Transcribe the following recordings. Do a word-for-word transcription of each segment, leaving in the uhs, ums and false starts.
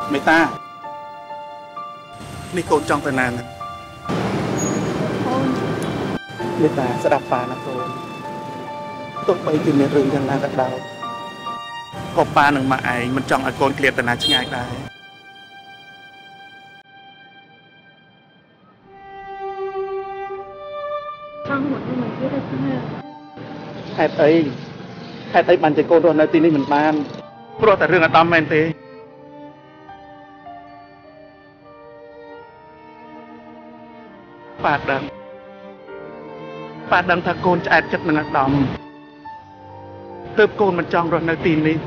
មេតានេះកូនចង់ទៅណាណាអូនមេតាស្ដាប់ប៉ាណាកូនទោះបីជាមានរឿងយ៉ាងណាក៏ដោយក៏ប៉ានឹងម៉ាក់ឯងមិនចង់ឲ្យកូនឃ្លាតទៅណាឆ្ងាយដែរចង់មកមកទៀតទេហេតុអីហេតុអីបានជាកូនរស់នៅទីនេះមិនបានព្រោះតែរឿងអាដាមមែនទេប៉ាដឹងប៉ាដឹងថាកូនឆ្អែតចិត្តនឹងអាដាមទើបកូនមិនចង់រស់នៅទីនេះ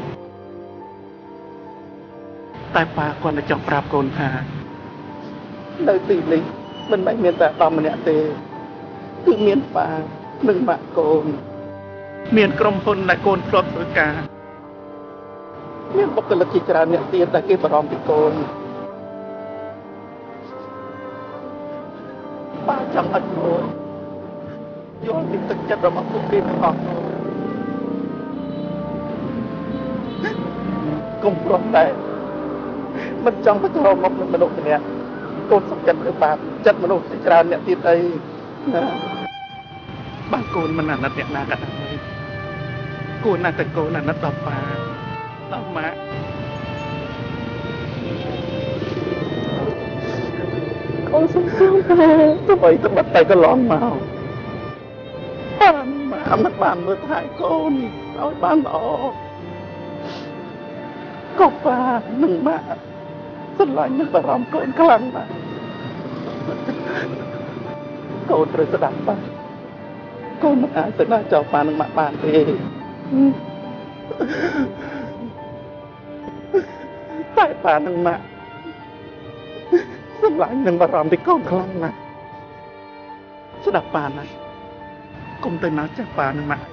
តែប៉ាគាត់តែចង់ប្រាប់កូនថានៅទីនេះមិនមែនមានតែអាដាមម្នាក់ទេគឺមានប៉ានិងម៉ាក់កូនមានក្រុមហ៊ុនដែលកូនធ្លាប់ធ្វើការមានបុគ្គលិកជាច្រើនអ្នកទៀតដែលគេបារម្ភពីកូនប៉ាចង់អត់កូនយល់ពីទឹកចិត្តរបស់ពួកគេទាំងអស់នោះកុំប្រត់តែមិនចង់ទៅរកមកនឹងមនុស្សម្នាក់កូនសុខចិត្តទៅបាបចិត្តមនុស្សជាច្រើនអ្នកទៀតអីណាបានកូនមិនអាណិតអ្នកណាក៏ដោយគួរណាស់តែកូនអាណិតដល់ប៉ាដល់ម៉ាក់កូនសុំសុំតែទៅបីទៅបាត់តែកន្លងមកប៉ាម៉ាក់មិនបានមើលថែកូនឲ្យបានល្អក៏ប៉ានឹងម៉ាក់ស្រឡាញ់នឹងបារម្ភកូនខ្លាំងណាស់កូនត្រូវស្ដាប់ប៉ាកូនមិនអាចទៅណាចោលប៉ានឹងម៉ាក់បានទេតែប៉ានឹងម៉ាក់ស្រឡាញ់នឹងបារម្ភពីកូនខ្លាំងណាស់ស្ដាប់ប៉ាណាកុំទៅណាចាស់ប៉ានឹងម៉ាក់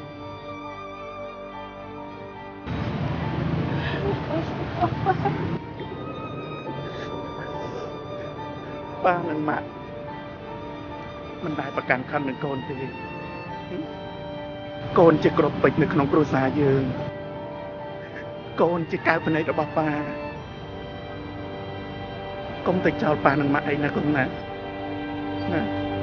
ប៉ានឹងម៉ាក់មិនដែលប្រកាន់ខណ្ឌនឹងកូនទេកូនជាក្របពេជ្រនៅក្នុងគ្រួសារយើងកូនជាកៅភ្នែករបស់ប៉ាកុំទៅចោលប៉ានឹងម៉ាក់អីណាកូនណាណា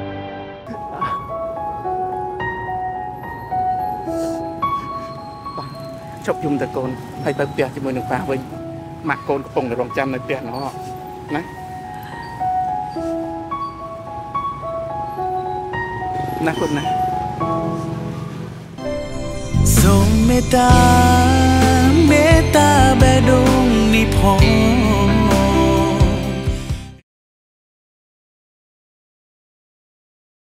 ជប់យំតើកូនហើយទៅផ្ទះជាមួយនឹងប៉ាវិញម៉ាក់កូនកំពុងតែរងចាំនៅផ្ទះណោះណាណាកូនណាសូមមេត្តា